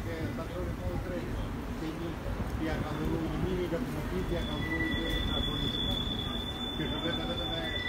che è stato inoltre quindi dia caldo lui, mini da motivi a caldo lui che sta con il che